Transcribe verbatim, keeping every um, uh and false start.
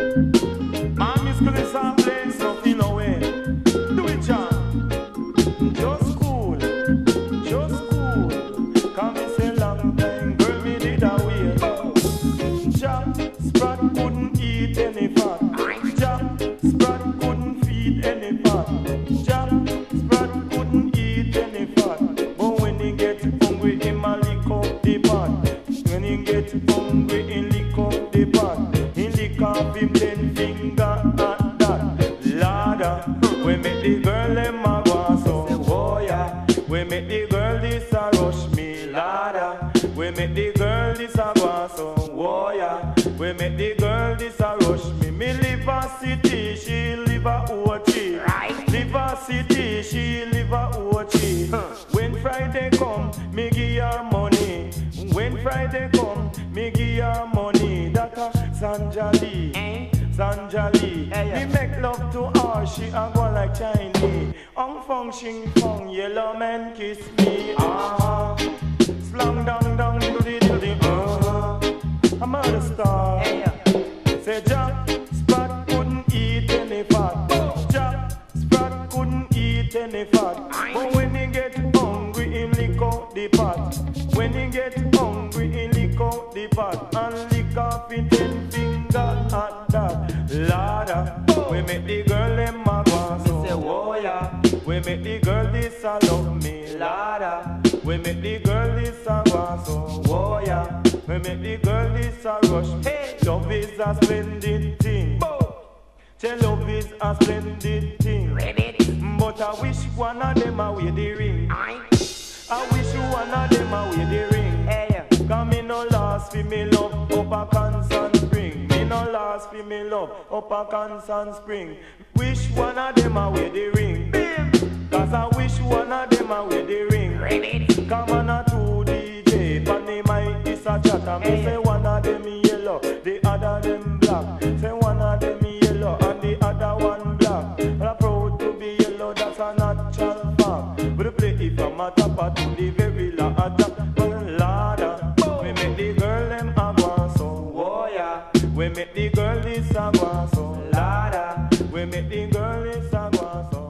Man, Miss Chris and play something away. Do it, John. Just cool, just cool. Come and say long time, girl, me did a wait. Jack, Sprat couldn't eat any fat. Jack, Sprat couldn't feed any fat. Jack, Sprat couldn't eat any fat. But when he get hungry, him a lick up the pot. When he get hungry, he lick up the pot. He lick off him ten finger at that. Lada, we make the girl them a go so. Oh yeah, we make the girl this a rush me. Lada, we make the girl this a go so. Oh yeah, we make the girl this a rush me. Me live a city, she live a O G. Right. Live a city, she live a O G. Huh. When Friday come, me give her money. When Friday come, me give her money. That a Sanjali, eh? Sanjali. Eh, yeah. Me make love to her, she a go like Chinese. Ong fong shing fong, Yellowman kiss me. Ah, slang dong dong do the do the ah. I'm a murder star. Eh, yeah. Say Jack, Sprat couldn't eat any fat. Jack, Sprat couldn't eat any fat. But when he get hungry, he lick out the pot. When he get hungry, he lick out the pot and lick off his ten finger at that. Lada, we make the girl them a go so. Oh yeah, we make the girl this a love me. Lada, we make the girl this a go so. Oh yeah, we make the girl this a rush me. Hey, love is a splendid thing. Tell love is a splendid thing. But I wish one of them a wear the ring. I wish one of them a wear the ring. Hey. Cause me no last for me love up a constant spring. Me no last for me love up a constant spring. Wish one of them a wear the ring. Cause I wish one of them a wear the ring. Come on a two D J, pan the mic is a chatter. Me say one of them yellow, the other them black. Say one of them yellow and the other one black. And I'm proud to be yellow, that's a natural fact. But play it from a top to the very last top. Lada, we make the girl them a go so. Oh yeah, we make the girl this a go so. Lada, we make the girl this a go so.